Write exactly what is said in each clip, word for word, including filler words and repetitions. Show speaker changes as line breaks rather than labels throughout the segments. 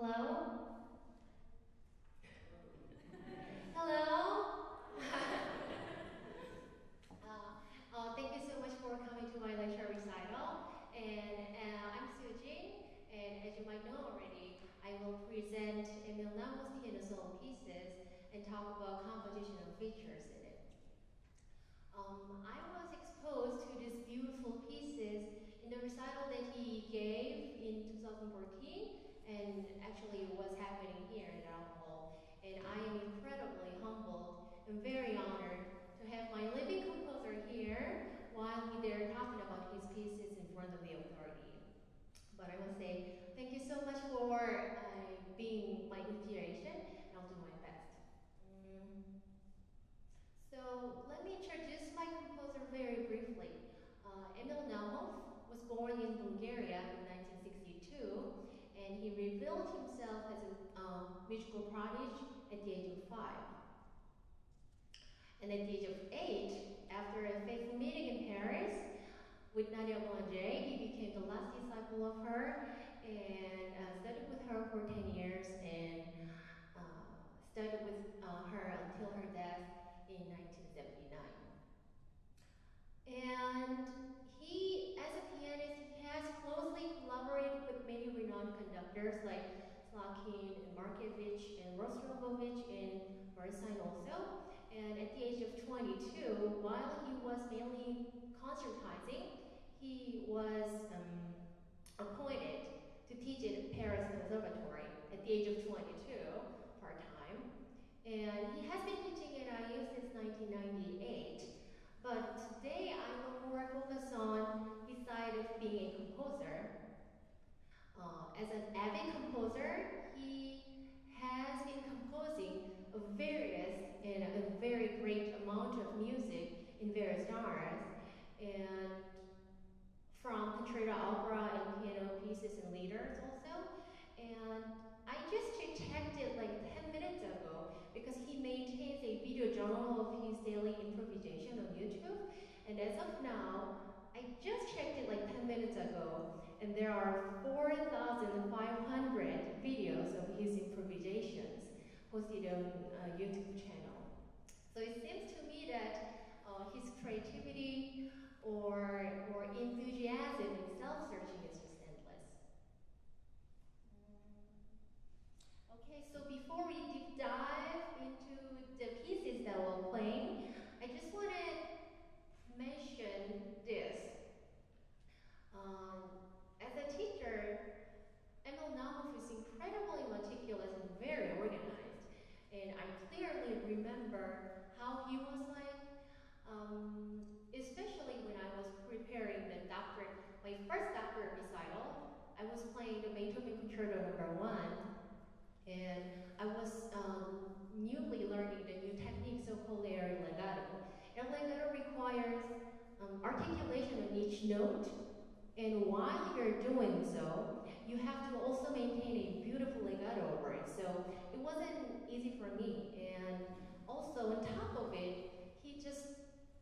Hello? Hello? uh, uh, thank you so much for coming to my lecture recital. And uh, I'm Sujin, and as you might know already, I will present Emil Nagoski solo pieces and talk about compositional features in it. Um, I was exposed to these beautiful pieces in the recital that he gave in two thousand fourteen, and actually it was happening here in our hall. And I am incredibly humbled and very honored to have my living composer here while he there talking about his pieces in front of the authority. But I must say, thank you so much for uh, being my inspiration, and I'll do my best. Mm. So let me introduce my composer very briefly. Uh, Emil Naumov was born in Bulgaria in nineteen sixty-two, and he revealed himself as a um, musical prodigy at the age of five. And at the age of eight, after a fateful meeting in Paris with Nadia Boulanger, he became the last disciple of her and uh, studied with her for ten years and uh, studied with uh, her until her death in nineteen seventy-nine. And he, as a pianist, he has closely collaborated with many renowned conductors like Slakin and Markevich and Rostropovich and Bernstein also. And at the age of twenty-two, while he was mainly concertizing, he was um, appointed to teach at Paris Conservatory at the age of twenty-two, part-time. And he has been teaching at I U since nineteen ninety-eight. But today I will more focus on his side of being a composer. Uh, as an avid composer, he has been composing a various and a very great amount of music in various genres, and from concerto, opera, and piano pieces and leaders also. And I just checked it like ten minutes ago because he maintains a video journal of his daily improvisation on YouTube. And as of now, I just checked it like ten minutes ago, and there are four thousand five hundred videos of his improvisations posted on a YouTube channel. So it seems to me that uh, his creativity or, or enthusiasm in self-searching is just endless. Okay, so before we deep dive into the pieces that we're playing, I just want to mention this. Um, as a teacher, Emil Naumov is incredibly meticulous and very organized. And I clearly remember how he was like, um, especially when I was preparing the doctorate, my first doctorate recital. I was playing the Beethoven Concerto number one, and I was um, newly learning the new technique, so-called air legato. Air legato requires um, articulation on each note, and while you're doing so, you have to also maintain a beautiful legato over it. So it wasn't easy for me, and also on top of it, he just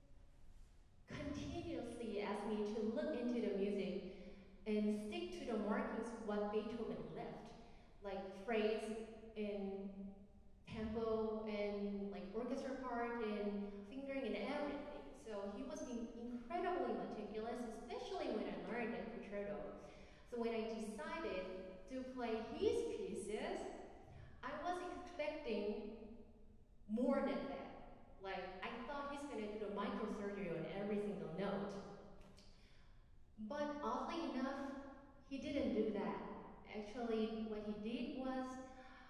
continuously asked me to look into the music and stick to the markings of what Beethoven left, like phrase and tempo and like orchestra part and fingering and everything. So he was being incredibly meticulous, especially when I learned the concerto. So when I decided to play his pieces, I was expecting more than that. Like, I thought he's gonna do the microsurgery on every single note. But oddly enough, he didn't do that. Actually, what he did was,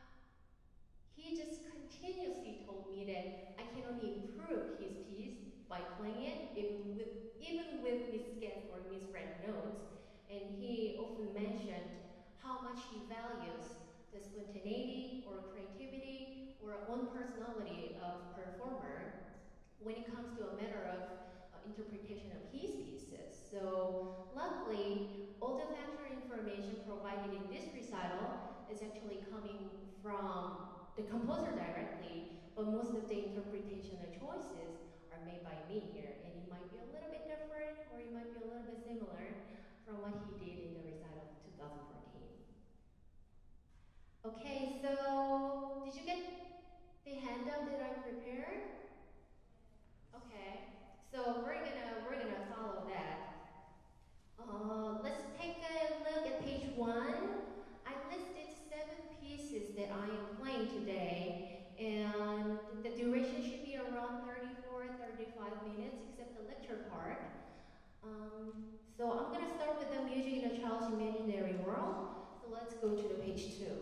he just continuously told me that I can only improve his piece by playing it, even with, even with misguessed or misread notes. And he often mentioned how much he values the spontaneity or creativity or own personality of performer when it comes to a matter of uh, interpretation of his pieces. So luckily, all the factual information provided in this recital is actually coming from the composer directly, but most of the interpretational choices are made by me here, and it might be a little bit different or it might be a little bit similar from what he did in the recital of two thousand fourteen. Okay. go to the page two.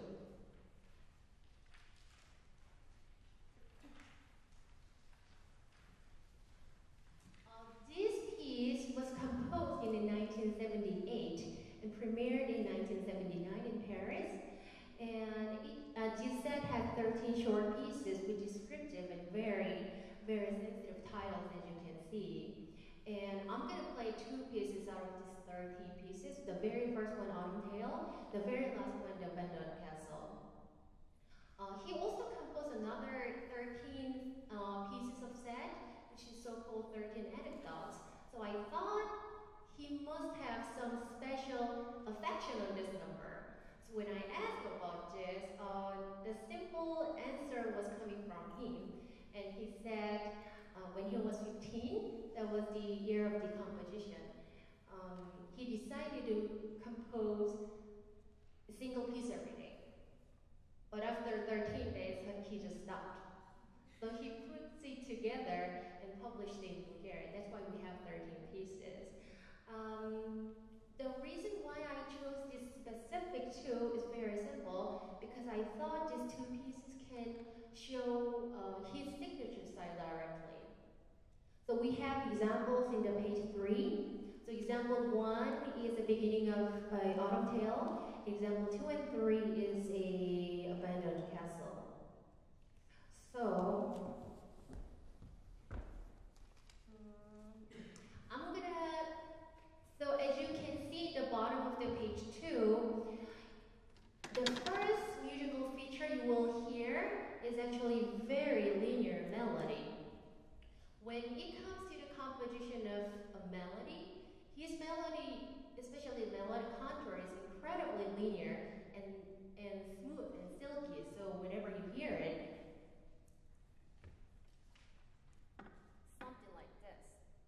Uh, this piece was composed in nineteen seventy-eight and premiered in nineteen seventy-nine in Paris. And it, uh, Gisette had thirteen short pieces with descriptive and very, very sensitive titles, as you can see. And I'm going to play two pieces out of these thirteen pieces. The very first one, Autumn Tale. The very last one, The Abandoned Castle. Uh, he also composed another thirteen uh, pieces of set, which is so-called thirteen anecdotes. So I thought he must have some special affection on this number. So when I asked about this, uh, the simple answer was coming from him. And he said, uh, when he was fifteen, that was the year of the composition, um, he decided to compose a single piece every day. But after thirteen days, he just stopped. So he puts it together and published it in Bulgarian. That's why we have thirteen pieces. Um, the reason why I chose this specific two is very simple, because I thought these two pieces can show uh, his signature style directly. So we have examples in the page three. So example one is the beginning of uh, Autumn Tale. Example two and three is a abandoned castle. So um, I'm gonna. So as you can see at the bottom of the page two, the first musical feature you will hear is actually very linear melody. When it comes to the composition of a melody, his melody, especially melodic contour, is incredibly linear and, and smooth and silky. So whenever you hear it, something like this.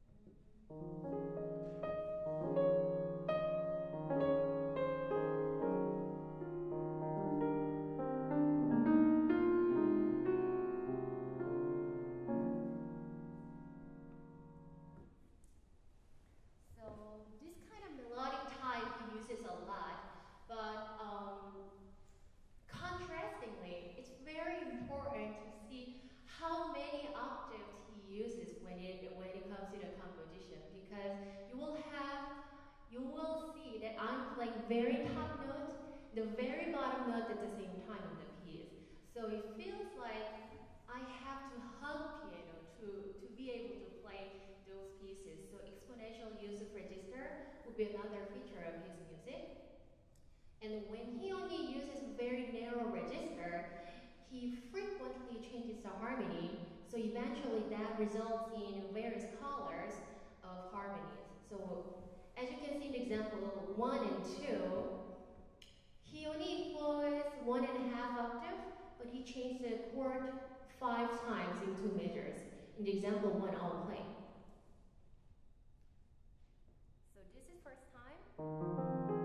Very top note, the very bottom note at the same time in the piece. So it feels like I have to hug piano to, to be able to play those pieces. So exponential use of register would be another feature of his music. And when he only uses very narrow register, he frequently changes the harmony. So eventually that results in various colors of harmonies. So as you can see in example one and two, he only employs one and a half octave, but he changed the chord five times in two measures. In the example one, I'll play. So this is first time.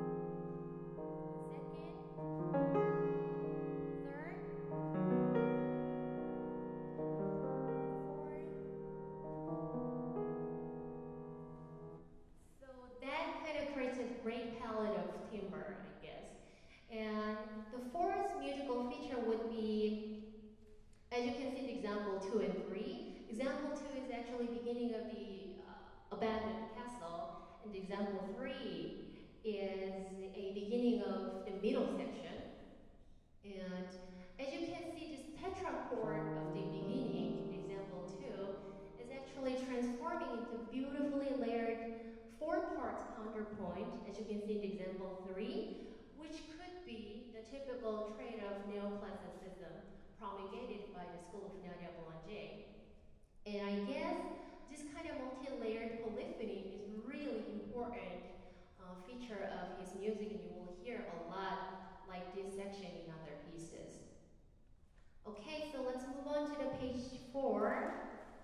Great palette of timbre, I guess. And the fourth musical feature would be, as you can see in example two and three. Example two is actually beginning of the uh, abandoned castle, and example three is a beginning of the middle section. And as you can see, this tetrachord of the beginning in example two is actually transforming into beautifully layered four parts counterpoint, as you can see in example three, which could be the typical trait of neoclassicism promulgated by the school of Nadia Boulanger. And I guess this kind of multi-layered polyphony is really important uh, feature of his music, and you will hear a lot like this section in other pieces. Okay, so let's move on to the page four.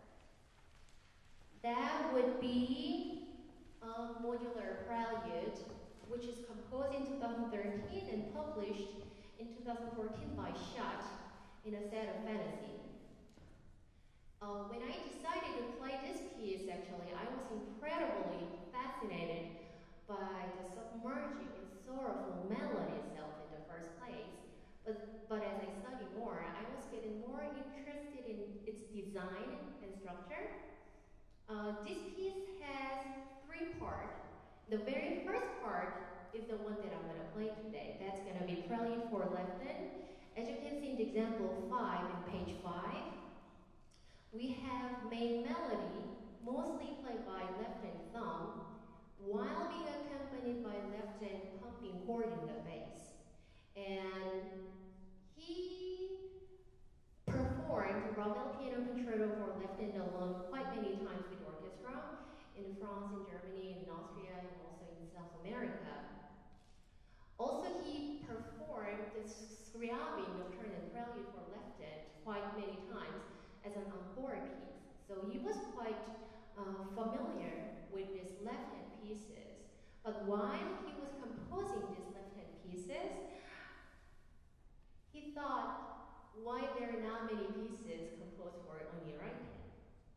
That would be Um, modular Prelude, which is composed in two thousand thirteen and published in two thousand fourteen by Schott in a set of fantasy. Uh, when I decided to play this piece, actually, I was incredibly fascinated by the submerging and sorrowful melody itself in the first its design and structure. Uh, this piece has three parts. The very first part is the one that I'm going to play today. That's going to be Prelude for Left Hand. As you can see in the example five in page five, we have main melody, mostly played by left hand thumb, while being accompanied by left hand pumping chord in the bass. And he performed Ravel Piano Concerto for left hand alone quite many times with orchestra in France, in Germany, in Austria, and also in South America. Also, he performed the Scriabin Nocturne and Prelude for left hand quite many times as an encore piece. So he was quite uh, familiar with these left hand pieces. But while he was composing these left hand pieces, he thought, why there are not many pieces composed for only right hand?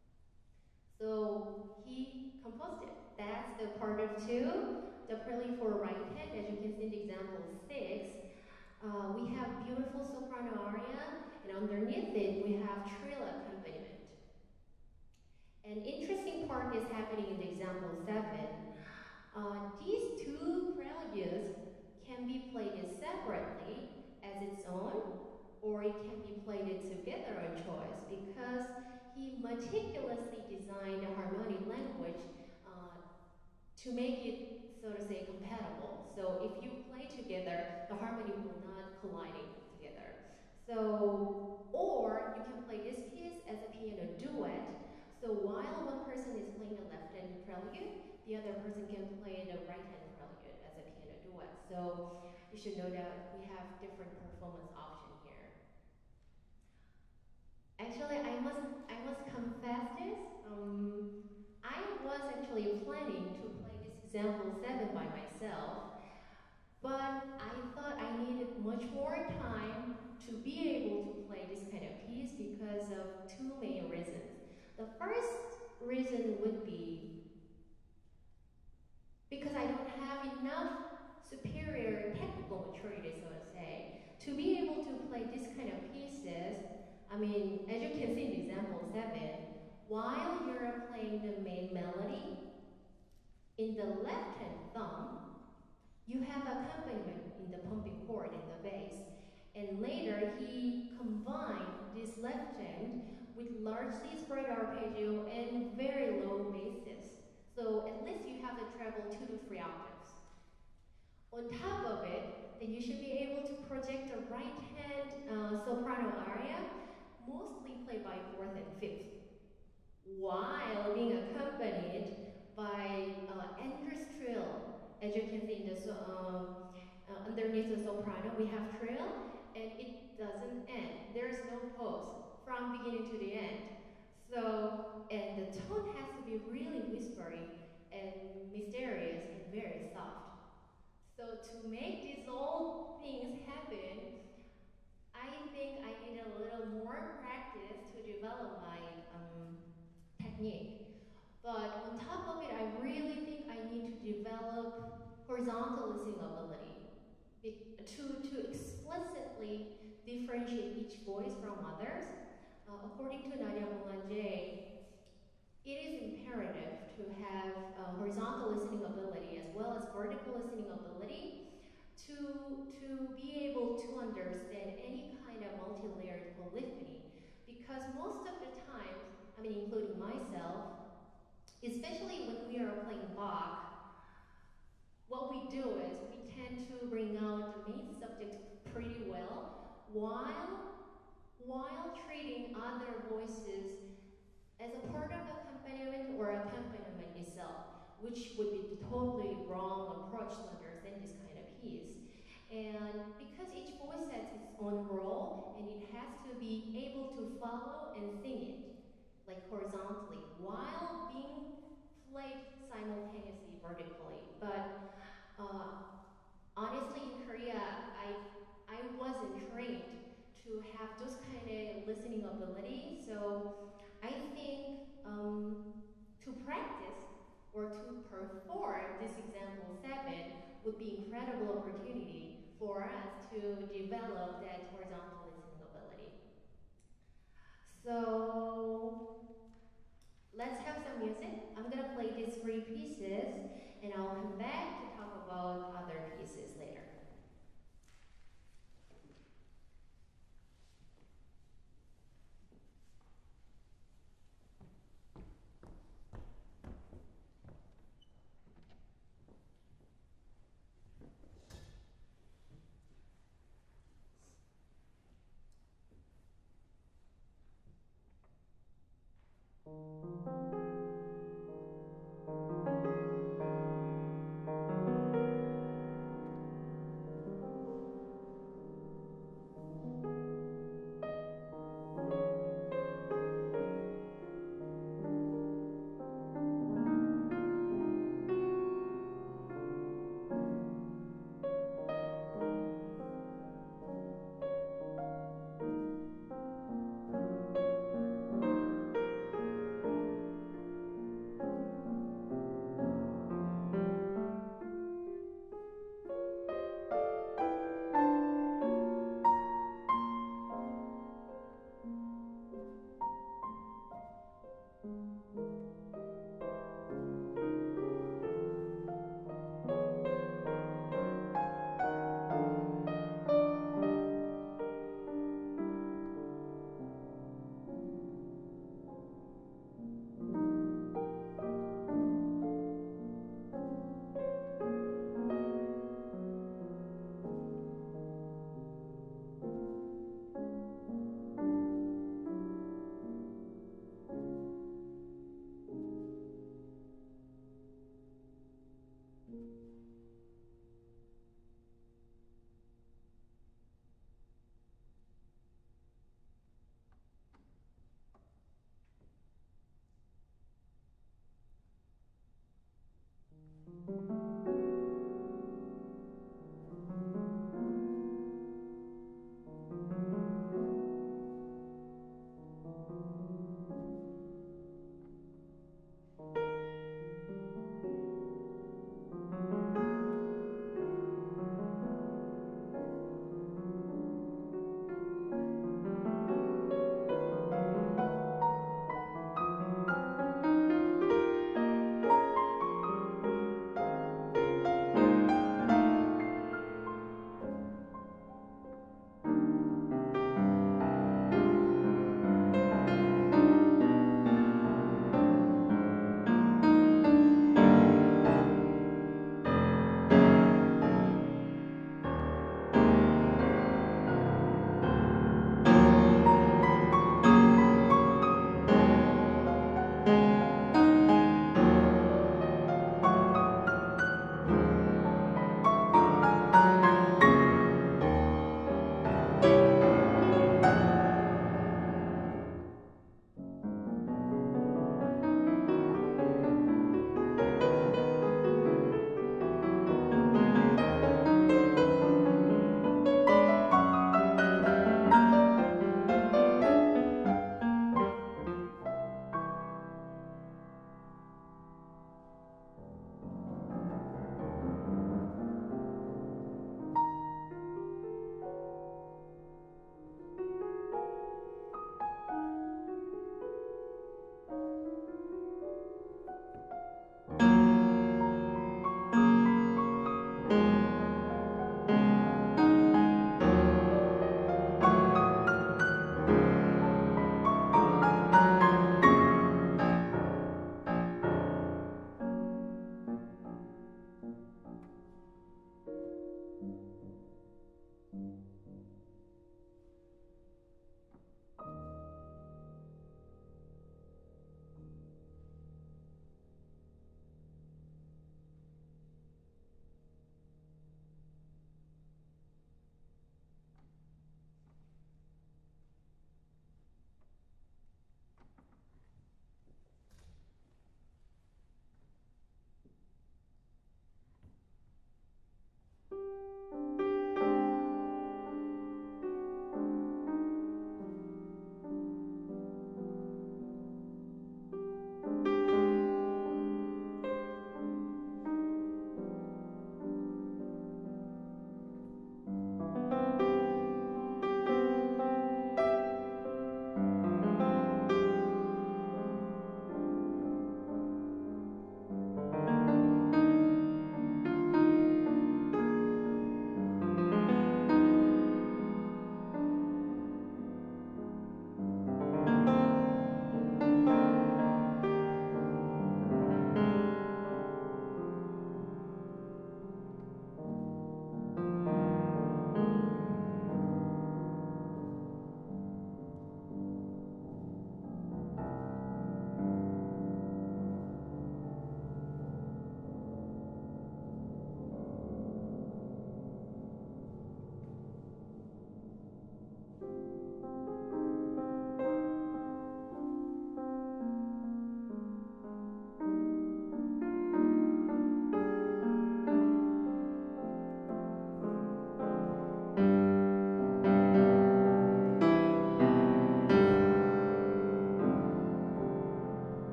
So he composed it. That's the part of two, the Prelude for right hand. As you can see in the example six, uh, we have beautiful soprano aria, and underneath it we have trill accompaniment. An interesting part is happening in the example seven. Uh, these two preludes can be played separately as its own, or it can be played together on choice, because he meticulously designed a harmonic language uh, to make it, so to say, compatible. So if you play together, the harmony will not collide together. So, or you can play this piece as a piano duet. So while one person is playing the left hand prelude, the other person can play the right hand prelude as a piano duet. So you should know that we have different performance options here. Actually, I must I must confess this. Um, I was actually planning to play this example seven by myself, but I thought I needed much more time to be able to play this kind of piece because of two main reasons. The first reason would be because I don't have enough superior technical maturity, so to say, to be able to play this kind of pieces. I mean, as you can see in example seven, while you're playing the main melody, in the left hand thumb, you have accompaniment in the pumping chord in the bass. And later, he combined this left hand with largely spread arpeggio and very low basses. So at least you have the treble two to three octaves. On top of it, then you should be able to project a right hand uh, soprano aria, mostly played by fourth and fifth, while being accompanied by uh, Andrews trill. As you can see in the, um, uh, underneath the soprano, we have trill, and it doesn't end. There's no pause from beginning to the end. So, and the tone has to be really whispery and mysterious and very soft. So to make these all things happen, I think I need a little more practice to develop my um, technique. But on top of it, I really think I need to develop horizontal listening ability to, to explicitly differentiate each voice from others. Uh, according to Nadia Boulanger, it is imperative to have uh, horizontal listening ability as well as vertical listening ability to, to be able to understand any kind of multi-layered polyphony. Because most of the time, I mean including myself, especially when we are playing Bach, what we do is we tend to bring out the main subject pretty well while, while treating other voices as a part of accompaniment or accompaniment itself, which would be the totally wrong approach to understand this kind of piece. And because each voice has its own role and it has to be able to follow and sing it, like horizontally, while being played simultaneously vertically. But uh, honestly, in Korea, I I wasn't trained to have those kind of listening ability. So I think um, to practice or to perform this example seven would be incredible opportunity for us to develop that horizontal listening ability. So let's have some music. I'm gonna play these three pieces and I'll come back to talk about other pieces later.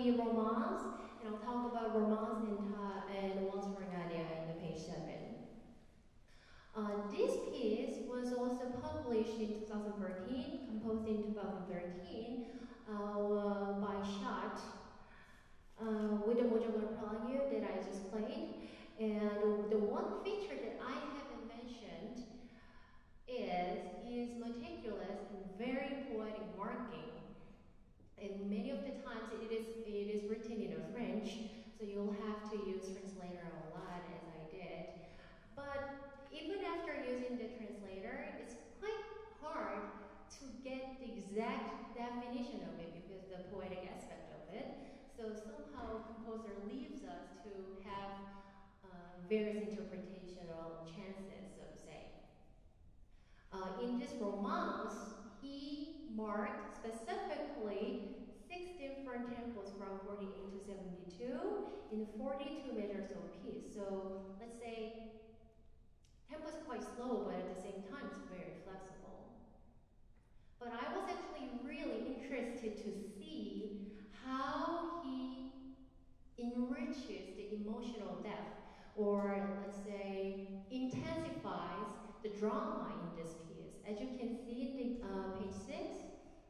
the romance, and I'll talk about romance and, uh, and Waltz for Nadia in the page seven. Uh, this piece was also published in two thousand thirteen, composed in two thousand thirteen uh, by Schott uh, with the modular prelude that I just played. And the one feature that I haven't mentioned is his meticulous and very poetic marking. And many of the times it is, it is written in a French, so you'll have to use translator a lot, as I did. But even after using the translator, it's quite hard to get the exact definition of it because the poetic aspect of it. So somehow composer leaves us to have uh, various interpretational chances, so to say. Uh, in this romance, he marked specifically six different tempos from forty-eight to seventy-two in forty-two measures of piece. So let's say tempo is quite slow, but at the same time it's very flexible. But I was actually really interested to see how he enriches the emotional depth, or let's say intensifies the drama in this piece. As you can see in the, uh, page six,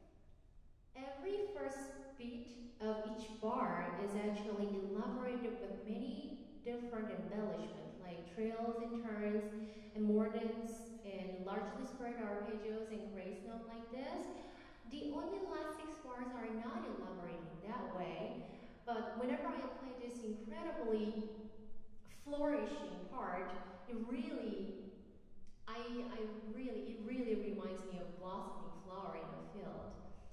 every first beat of each bar is actually elaborated with many different embellishments, like trills and turns and mordents and largely spread arpeggios and grace note like this. The only last six bars are not elaborated that way, but whenever I play this incredibly flourishing part, it really, I, I really, it really reminds me of blossoming flower in a field.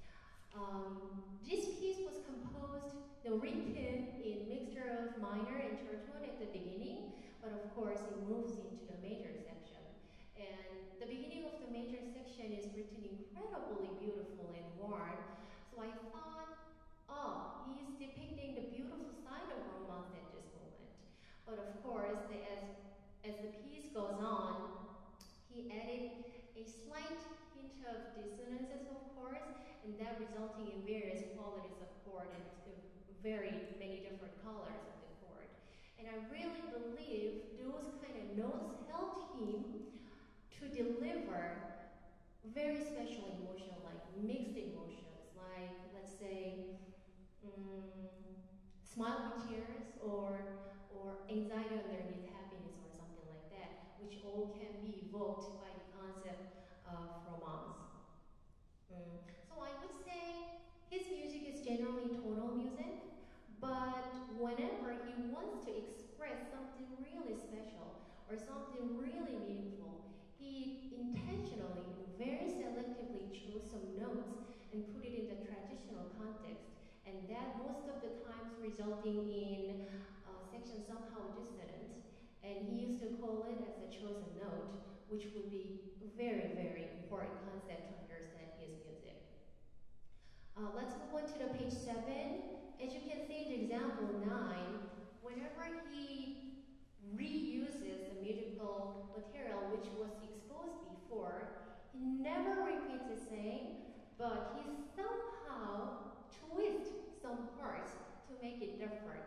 Um, this piece was composed, no, written in mixture of minor and church mode at the beginning, but of course it moves into the major section. And the beginning of the major section is written incredibly beautiful and warm, so I thought, oh, he's depicting the beautiful side of romance at this moment. But of course, the, as, as the piece goes on, he added a slight hint of dissonances, of course, and that resulting in various qualities of chord and very many different colors of the chord. And I really believe those kind of notes helped him to deliver very special emotion, like mixed emotions, like let's say um, smile with tears, or or anxiety underneath happiness, or something like that, which all can be evoked by the concept of romance. Mm. So I would say his music is generally tonal music, but whenever he wants to express something really special or something really meaningful, he intentionally and very selectively chose some notes and put it in the traditional context, and that most of the times resulting in a section somehow dissonant, and he used to call it as a chosen note, which would be a very, very important concept to understand his music. Uh, let's move on to the page seven. As you can see in the example nine, whenever he reuses the musical material which was exposed before, he never repeats the same, but he somehow twists some parts to make it different.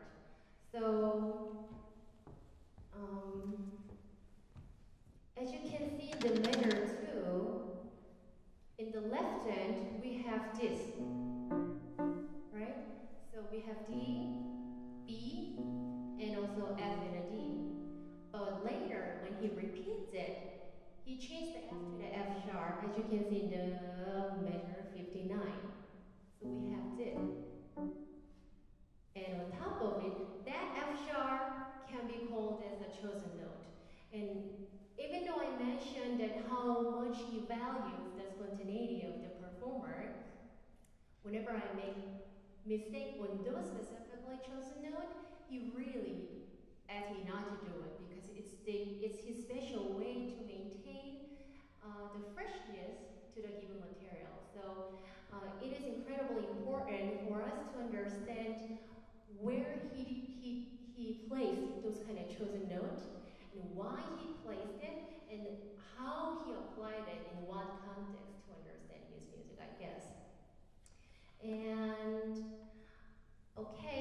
So, um, as you can see in the measure two, in the left end we have this, right? So we have D, B, and also F and a D. But later, when he repeats it, he changed the F to the F sharp, as you can see in the measure fifty-nine. So we have this. And on top of it, that F sharp can be called as a chosen note. And even though I mentioned that how much he values the spontaneity of the performer, whenever I make mistake on those specifically chosen note, he really asks me not to do it, because it's the it's his special way to maintain uh, the freshness to the given material. So uh, it is incredibly important for us to understand where he he he placed those kind of chosen notes, and why he placed it, and how he applied it in what context to understand his music, I guess. And okay,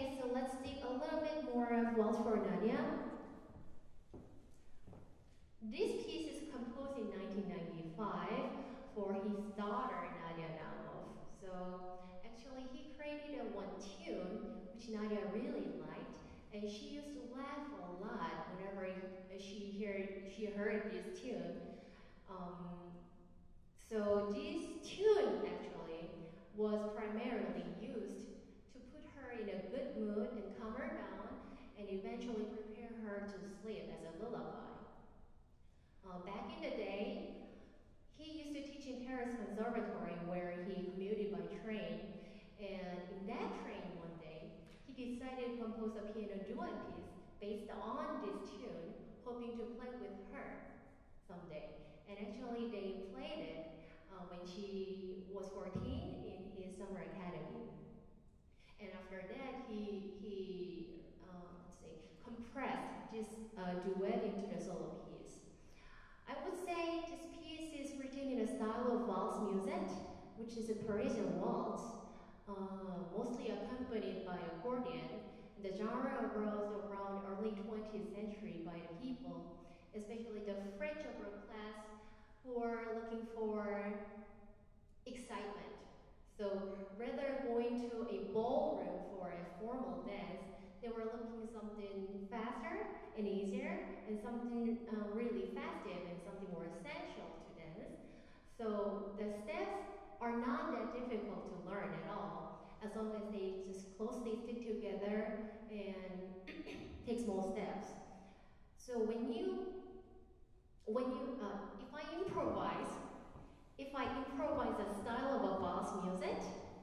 daughter, Nadia Naumov. So actually he created a one tune, which Nadia really liked, and she used to laugh a lot whenever she heard, she heard this tune. Um, so this tune actually was primarily used to put her in a good mood and calm her down and eventually prepare her to sleep as a lullaby. Uh, back in the day, he used to teach in Paris Conservatory where he commuted by train. And in that train one day, he decided to compose a piano duet piece based on this tune, hoping to play with her someday. And actually they played it uh, when she was fourteen in his summer academy. And after that, he, he uh, let's say, compressed this uh, duet into the solo piece. I would say this piece is written in a style of valse musette, which is a Parisian waltz, uh, mostly accompanied by accordion. The genre arose around early twentieth century by the people, especially the French upper class, who are looking for excitement. So rather going to a ballroom for a formal dance, they were looking something faster and easier and something uh, really festive and something more essential to dance. So the steps are not that difficult to learn at all, as long as they just closely stick together and take small steps. So when you, when you, uh, if I improvise, if I improvise a style of a valse music,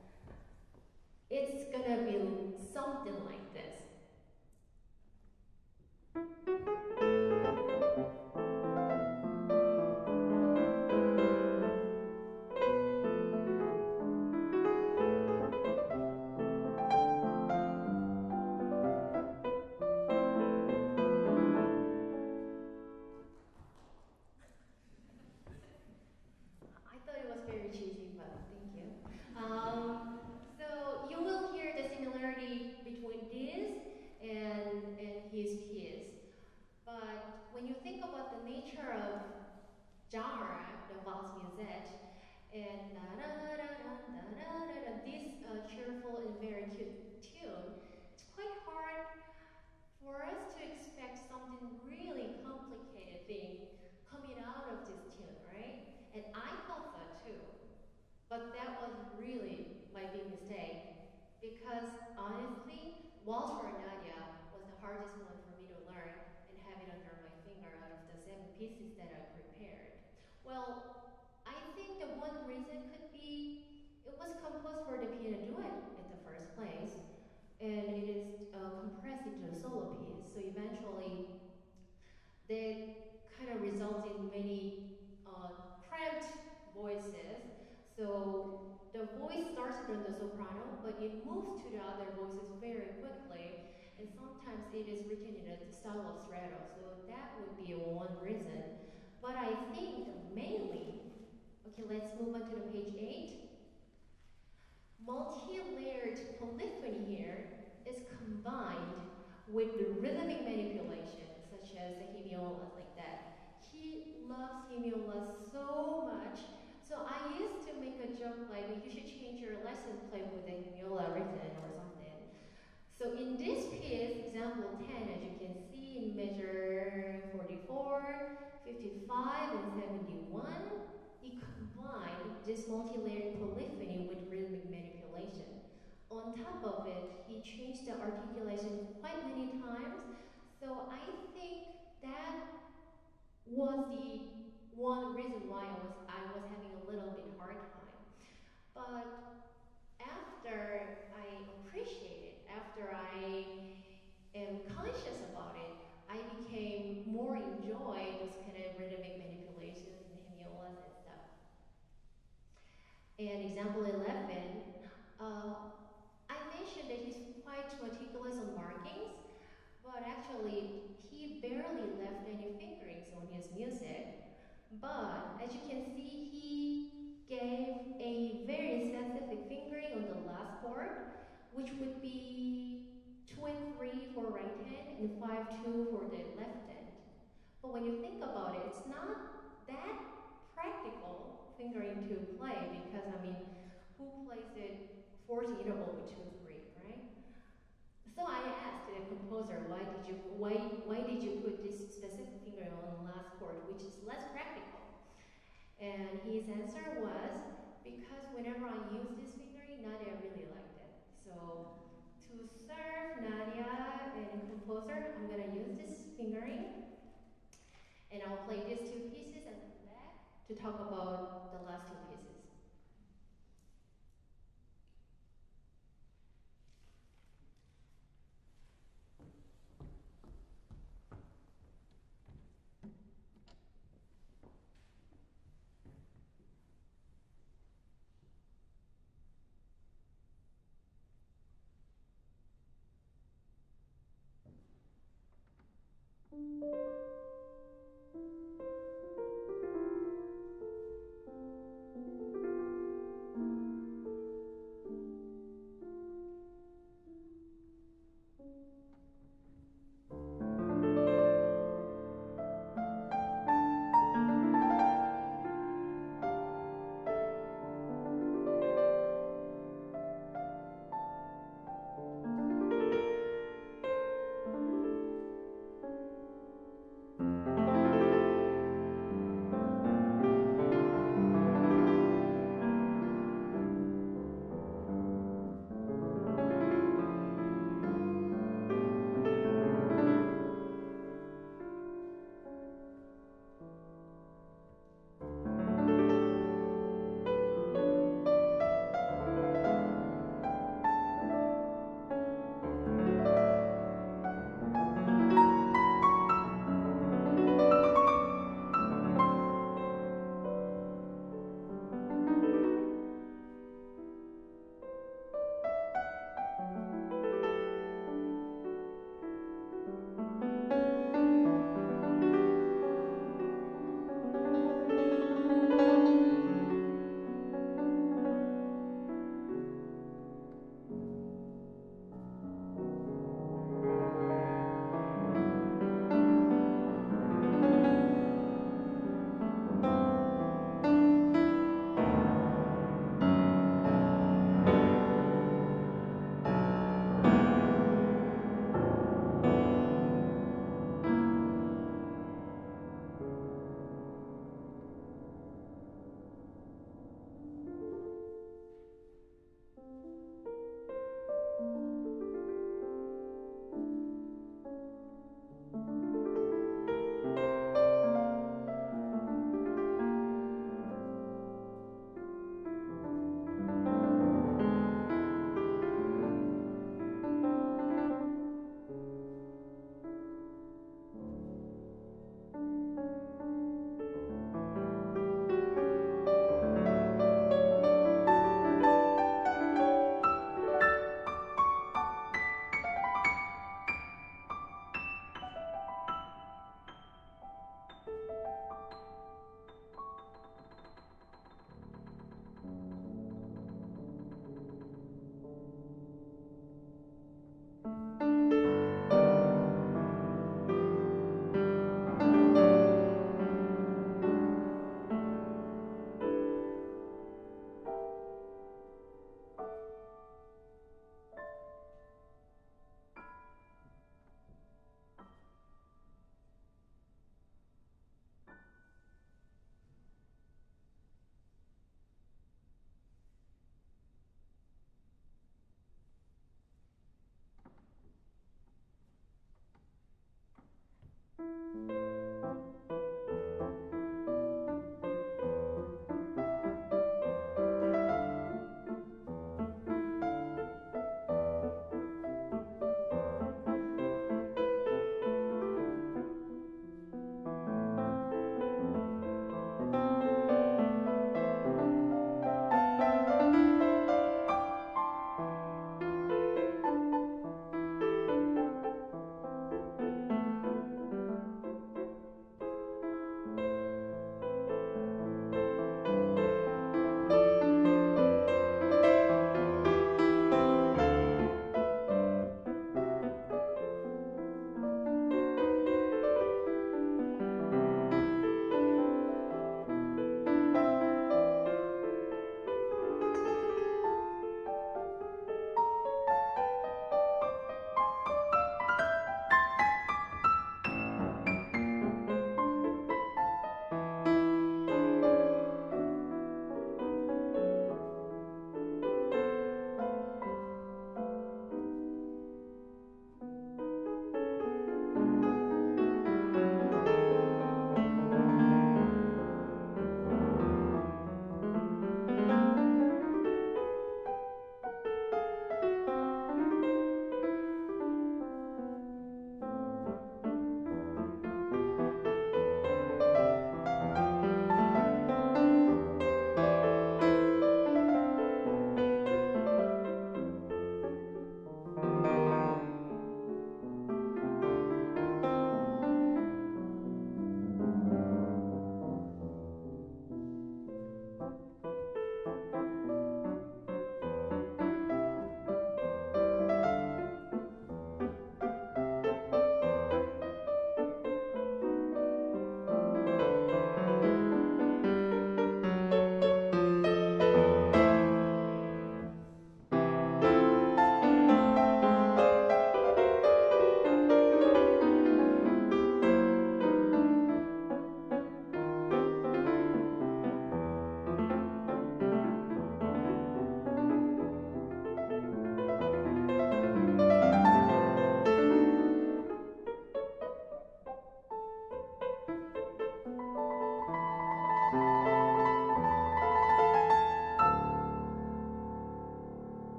it's gonna be something like this. I thought it was very cheesy, but thank you. Um, so you will hear the similarity between this and, and his piece. But when you think about the nature of genre, the valse musette, and da da da da da da da, this uh, cheerful and very cute tune, it's quite hard for us to expect something really complicated thing coming out of this tune, right? And I thought so too. But that was really my big mistake. Because honestly, Waltz for Nadia was the hardest one for me to learn and have it under my finger out of the seven pieces that I prepared. Well, I think the one reason could be it was composed for the piano duet in the first place, and it is uh, compressed into a solo piece. So eventually, that kind of results in many uh, cramped voices. So the voice starts on the soprano, but it moves to the other voices very quickly, and sometimes it is written in a style of stretto. So that would be one reason. But I think mainly, okay, let's move on to the page eight. Multi-layered polyphony here is combined with the rhythmic manipulation, such as the hemiolas like that. He loves hemiolas so much, so I used to make a joke like, you should change your lesson plate with a hemiola written or something. So in this piece, example ten, as you can see in measure forty-four, fifty-five, and seventy-one, he combined this multi-layered polyphony with rhythmic manipulation. On top of it, he changed the articulation quite many times, so I think that was the one reason why I was, I was having a little bit hard time. But after I appreciate it, after I am conscious about it, I became more enjoy those kind of rhythmic manipulations and hemiolas and stuff. And example eleven, uh, I mentioned that he's quite meticulous on markings, but actually he barely left any fingerings on his music. But as you can see, he gave a very specific fingering on the last chord, which would be two and three for right hand and five two for the left hand. But when you think about it, it's not that practical fingering to play chords interval between three, right? So I asked the composer, why did you why why did you put this specific finger on the last chord, which is less practical? And his answer was, because whenever I use this fingering, Nadia really liked it. So to serve Nadia and composer, I'm gonna use this fingering, and I'll play these two pieces and come back to talk about the last two pieces.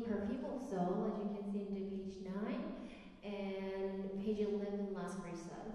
Perfume of Soul, as you can see in the page nine, and page eleven, Last Recess.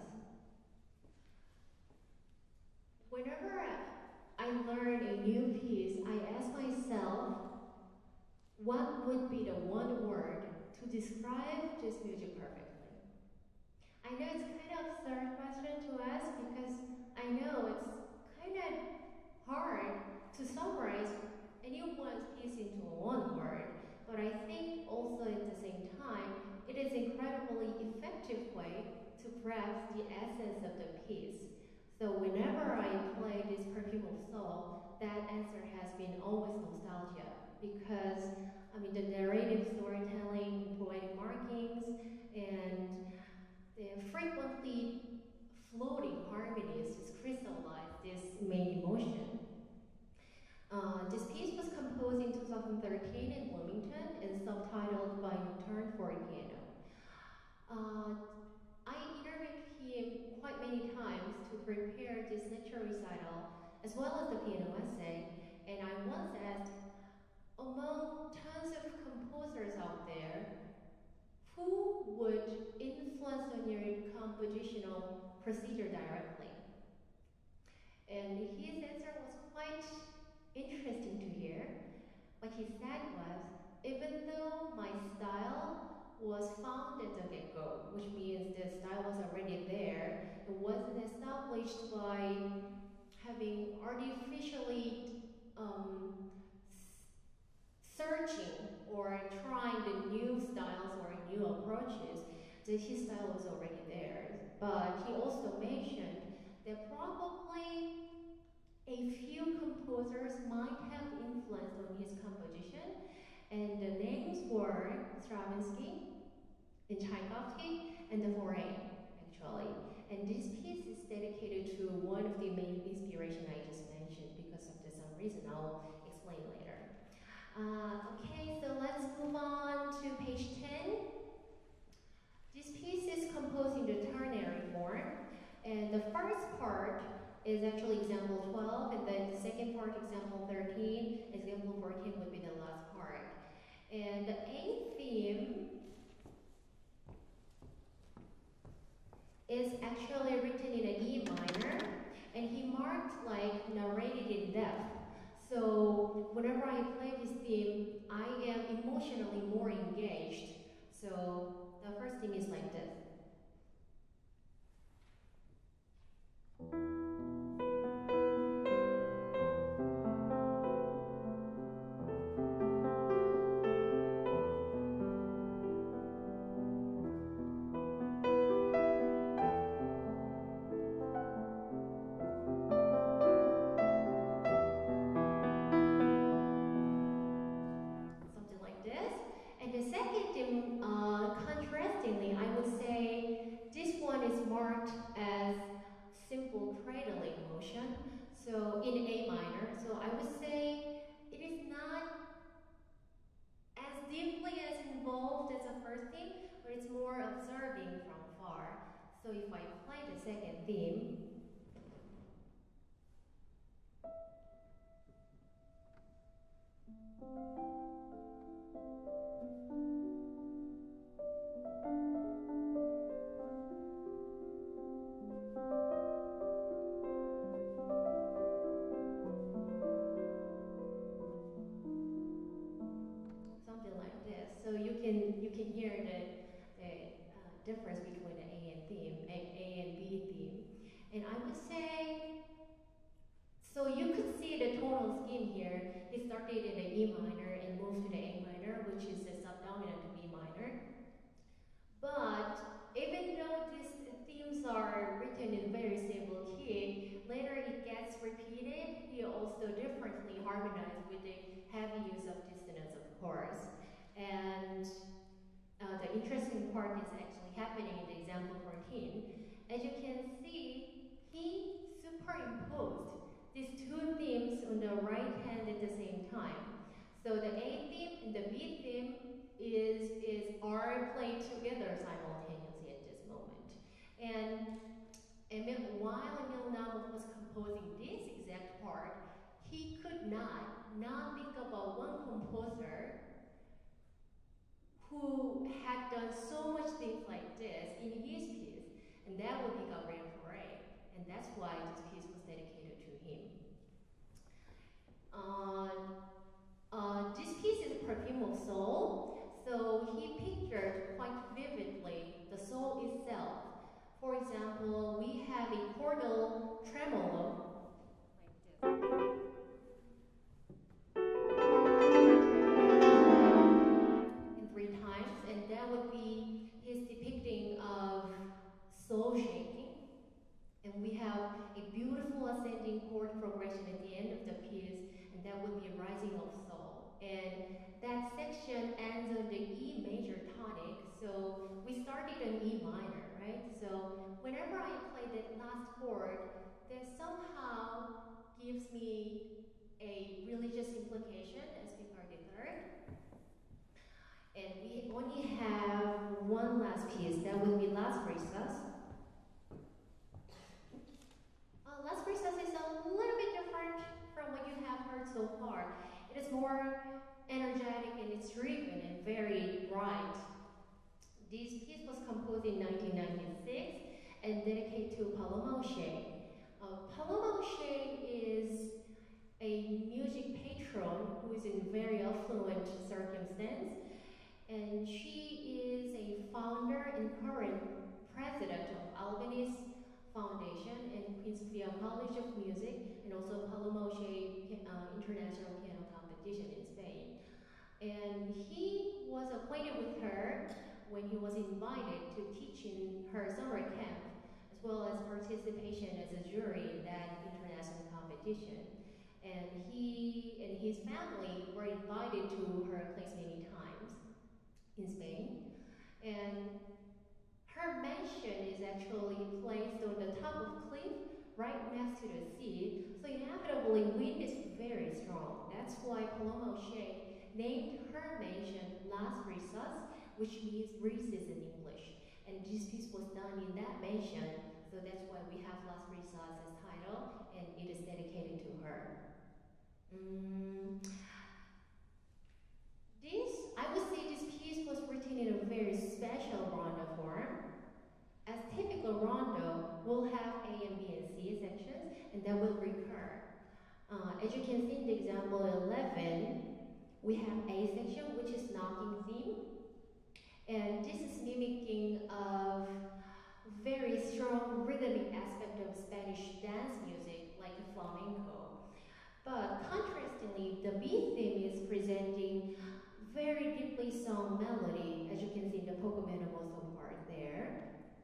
Whenever I learn a new piece, I ask myself, what would be the one word to describe this music perfectly? I know it's kind of absurd question to ask because I know it's kind of hard to summarize anyone's piece into one word, but I think also at the same time, it is an incredibly effective way to grasp the essence of the piece. So whenever I play this Perfume of Soul, that answer has been always nostalgia, because I mean the narrative storytelling, poetic markings, and the frequently floating harmonies just crystallize this main emotion. Uh, this piece was composed in two thousand thirteen in Bloomington and subtitled by Nocturne for Piano. Uh, I interviewed him quite many times to prepare this lecture recital as well as the piano essay, and I once asked, among tons of composers out there, who would influence on your compositional procedure directly? And his answer was quite interesting to hear. What he said was, even though my style was found at the get-go, which means the style was already there, it wasn't established by having artificially um, searching or trying the new styles or new approaches, that his style was already there. But he also mentioned that probably a few composers might have influence on his composition, and the names were Stravinsky, and Tchaikovsky, and the Fauré, actually. And this piece is dedicated to one of the main inspiration I just mentioned because of the some reason I'll explain later. Uh, okay, so let's move on to page ten. This piece is composed in the ternary form, and the first part is actually example twelve, and then the second part, example thirteen, example fourteen would be the last part. And the eighth theme is actually written in a E minor, and he marked like narrated in depth. So whenever I play this theme, I am emotionally more engaged. So the first theme is like this. So in A minor, so I would say it is not as deeply as involved as the first theme, but it's more observing from far. So if I play the second theme, so you can you can hear the, the uh, difference between the A and theme, A, A and B theme. And I would say, so you could see the tonal scheme here. It started in the E minor and moved to the A minor, which is the subdominant to B minor. But even though these themes are written in very stable key, later it gets repeated. He also differently harmonized with the heavy use of dissonance, of course. And uh, the interesting part is actually happening in the example fourteen. As you can see, he superimposed these two themes on the right hand at the same time. So the A theme and the B theme is, is are played together simultaneously at this moment. And, and while Emil Naumov was composing this exact part, he could not not think about one composer who had done so much things like this in his piece, and that would be Gabriel Fauré, and that's why this piece was dedicated to him. Uh, uh, this piece is a perfume of soul, so he pictured quite vividly the soul itself. For example, we have a chordal tremolo, like this. Three times, and that would be his depicting of soul shaking. And we have a beautiful ascending chord progression at the end of the piece, and that would be a rising of soul. And that section ends on the E major tonic, so we started on E minor, right? So whenever I play that last chord, that somehow gives me a religious implication as Picard the Third. And we only have one last piece, that will be Las Brisas. Uh, Las Brisas is a little bit different from what you have heard so far. It is more energetic and it's driven and very bright. This piece was composed in nineteen ninety-six and dedicated to Paloma O'Shea. Uh, Paloma O'Shea is a music patron who is in very affluent circumstance. And she is a founder and current president of Albanese Foundation and Queen's Clear College of Music, and also Paloma O'Shea uh, International Piano Competition in Spain. And he was acquainted with her when he was invited to teach in her summer camp, as well as participation as a jury in that international competition. And he and his family were invited to her place many times in Spain, and her mansion is actually placed on the top of cliff right next to the sea, so inevitably wind is very strong. That's why Paloma O'Shea named her mansion Las Brisas, which means breezes in English, and this piece was done in that mansion, so that's why we have Las Brisas as title, and it is dedicated to her. Mm. This, I would say this piece was written in a very special rondo form. As typical rondo, we'll have A and B and C sections, and that will recur. Uh, as you can see in the example eleven, we have A section, which is knocking theme. And this is mimicking of very strong rhythmic aspect of Spanish dance music, like flamenco. But contrastingly, the B theme is presenting very deeply sung melody, as you can see in the Poco Metamoso part there.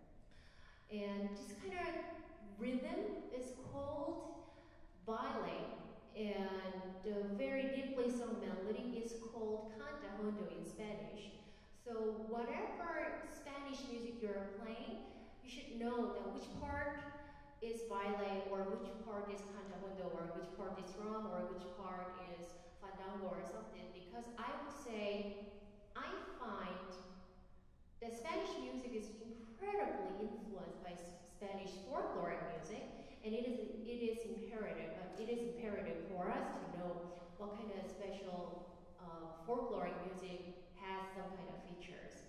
And this kind of rhythm is called baile, and the very deeply sung melody is called canta hondo in Spanish. So whatever Spanish music you're playing, you should know that which part is baile, or which part is canta hondo, or which part is drum, or which part is fandango or something, because I would say I find that Spanish music is incredibly influenced by Spanish folkloric music, and it is it is imperative, but it is imperative for us to know what kind of special uh, folkloric music has some kind of features.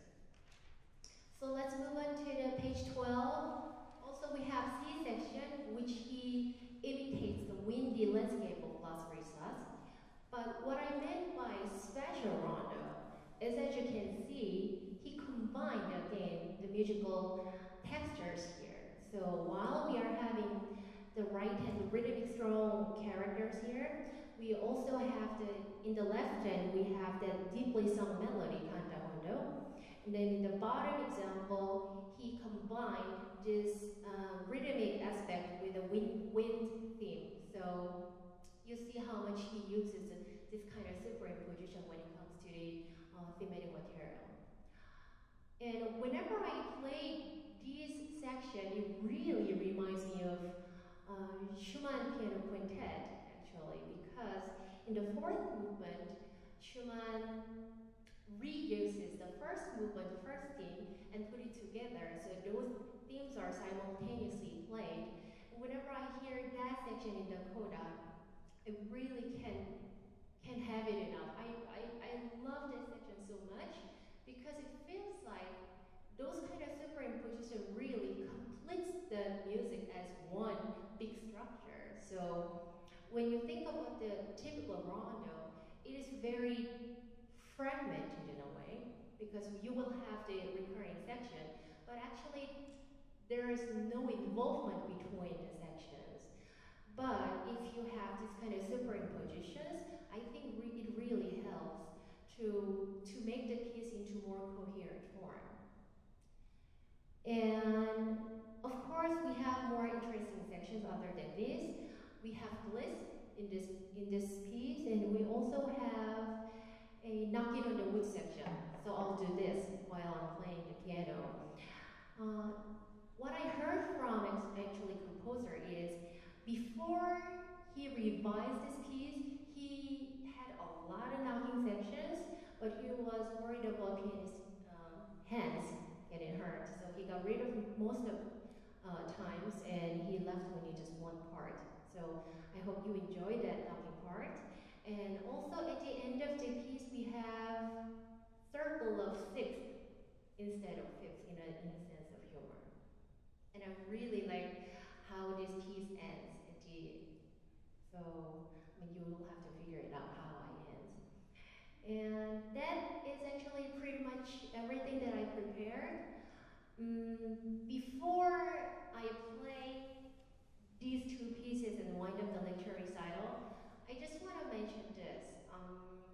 So let's move on to the page twelve. Also, we have C section, which he imitates the windy landscape of Las Brisas. But what I meant by special rondo is, as you can see, he combined again the musical textures here. So while we are having the right hand, the rhythmic strong characters here, we also have the, in the left hand, we have that deeply sung melody, canta hondo. And then in the bottom example, he combined this uh, rhythmic aspect with a wind, wind theme. So you see how much he uses this kind of superimposition when it comes to the uh, thematic material. And whenever I play this section, it really reminds me of uh, Schumann Piano Quintet, actually, because in the fourth movement, Schumann reuses the first movement, the first theme, and put it together, so those themes are simultaneously played. And whenever I hear that section in the coda, I really can can have it enough. I, I, I love that section so much because the typical rondo, it is very fragmented in a way because you will have the recurring section, but actually there is no involvement between the sections. But if you have this kind of superimpositions, I think re it really helps to, to make the piece into more coherent form. And of course, we have more interesting sections other than this. We have bliss in this in this piece, and we also have a knocking on the wood section. So I'll do this while I'm playing the piano. Uh, what I heard from actually composer is before he revised this piece, he had a lot of knocking sections, but he was worried about pianist's um, hands getting hurt. So he got rid of most of uh, times, and he left only just one part. So I hope you enjoyed that knocking part. And also at the end of the piece, we have circle of sixth instead of fifth in a, in a sense of humor. And I really like how this piece ends at the end. So, I mean, you will have to figure it out how I end. And that is actually pretty much everything that I prepared. Um, before I play these two pieces and wind up the lecture recital, I just want to mention this. Um,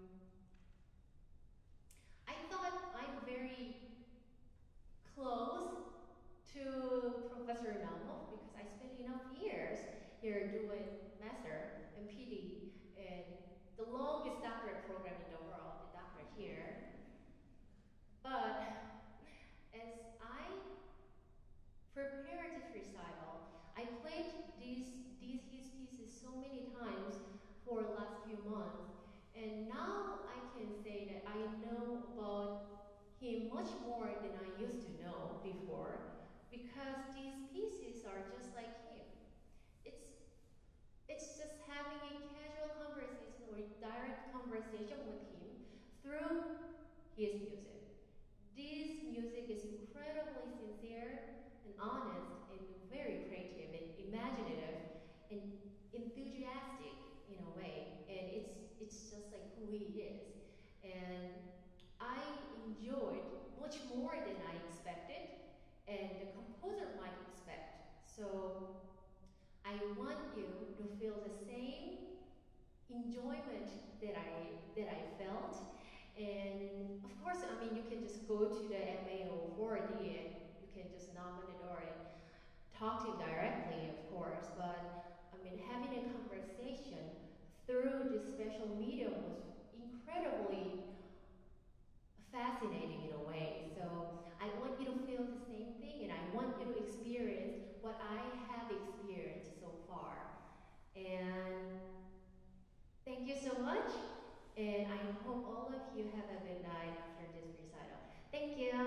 I thought I'm very close to Professor Naumov because I spent enough years here doing master and P D and the longest doctorate program in the world, the doctorate here. But as I prepared this recital, I played these, these his pieces so many times for the last few months, and now I can say that I know about him much more than I used to know before, because these pieces are just like him. It's, it's just having a casual conversation or direct conversation with him through his music. This music is incredibly sincere and honest and very creative and imaginative and enthusiastic in a way, and it's it's just like who he is. And I enjoyed much more than I expected, and the composer might expect. So I want you to feel the same enjoyment that I that I felt. And of course, I mean, you can just go to the M A O four D and you can just knock on the door and talk to him directly, of course. But I mean, having a conversation through this special medium was incredibly fascinating in a way. So I want you to feel the same thing, and I want you to experience what I have experienced so far. And thank you so much. And I hope all of you have a good night after this recital. Thank you.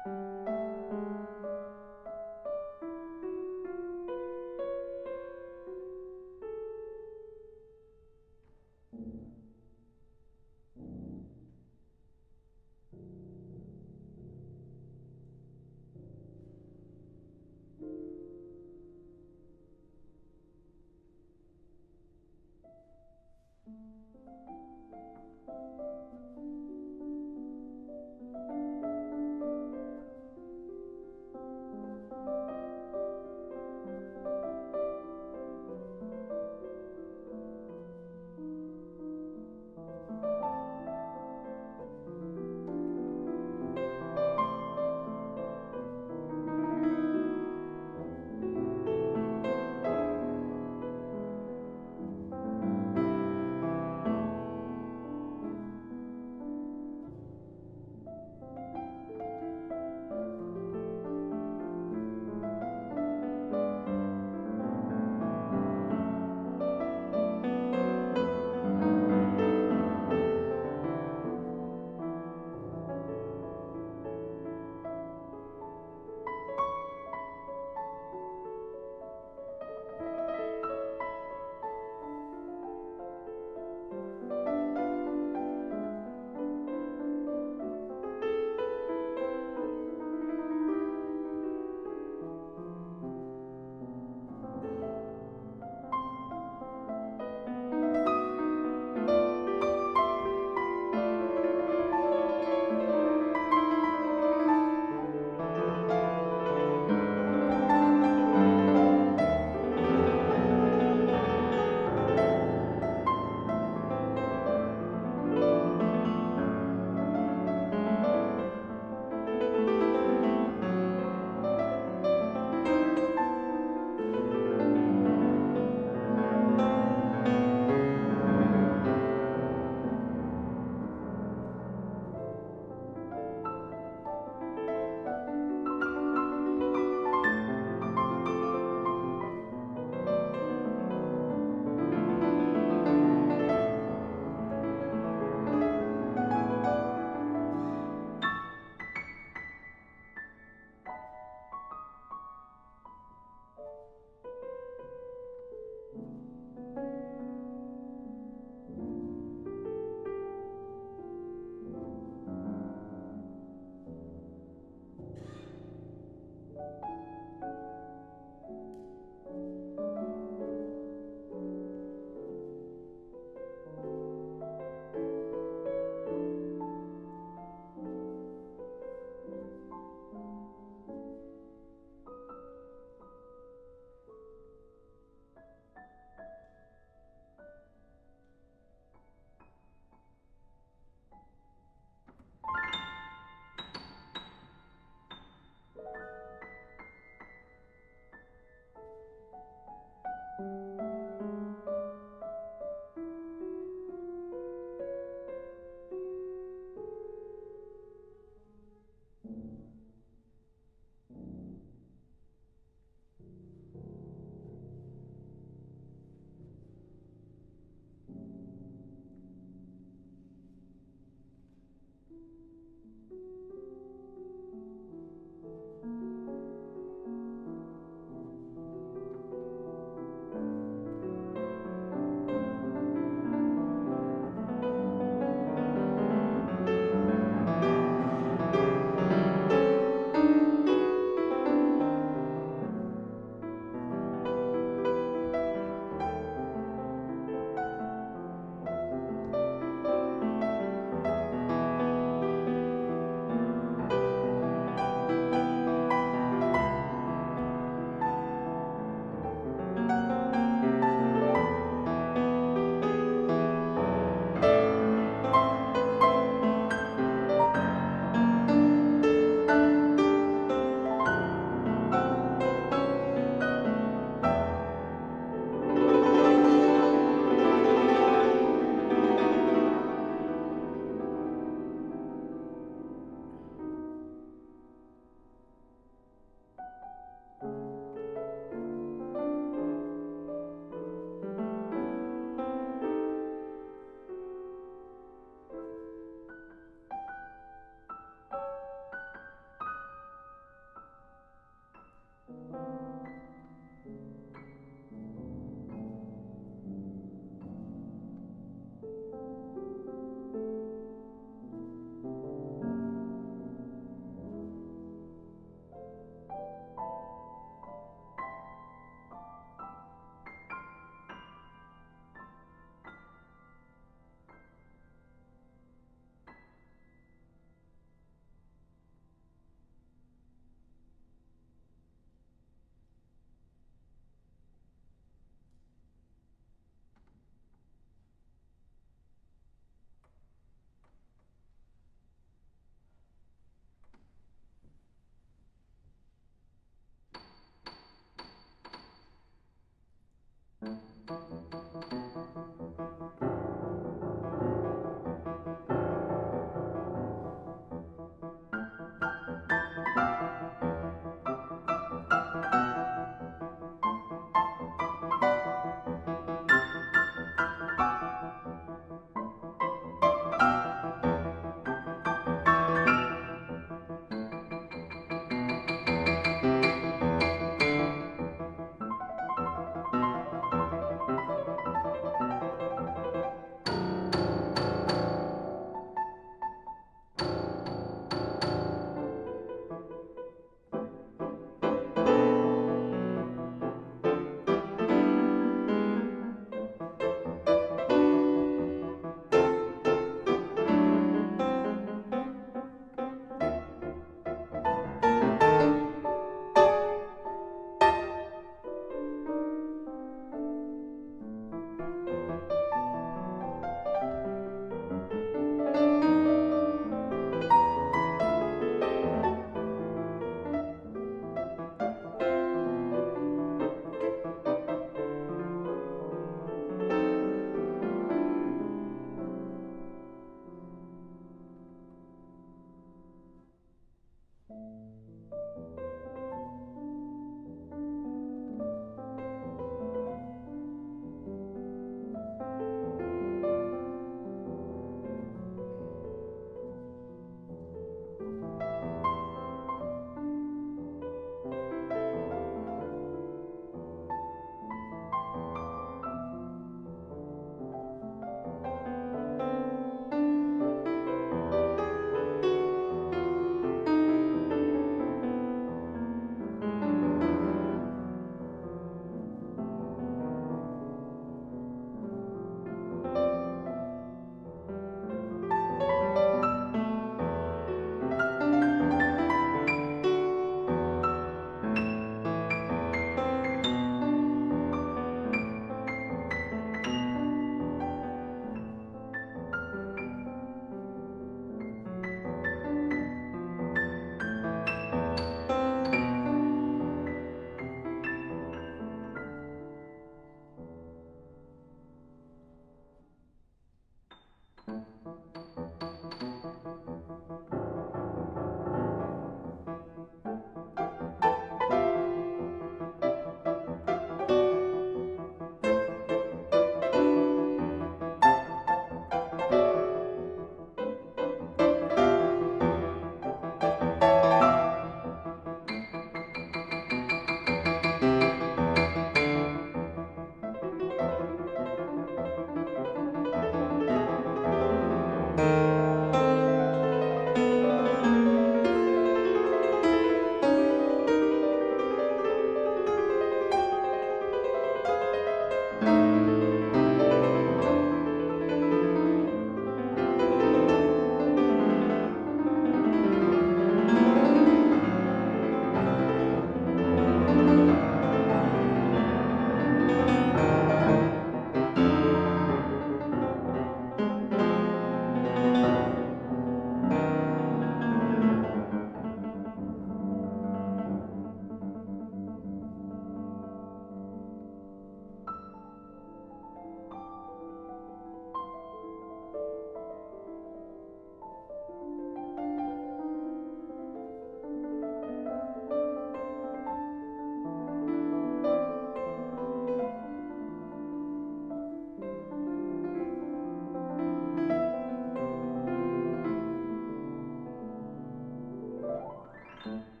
Bye.